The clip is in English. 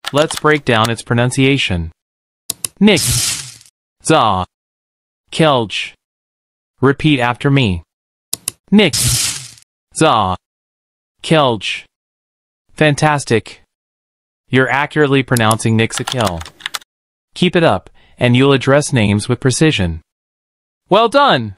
Let's break down its pronunciation. Zakelj. Repeat after me. Zakelj. Fantastic. You're accurately pronouncing Zakelj. Keep it up, and you'll address names with precision. Well done!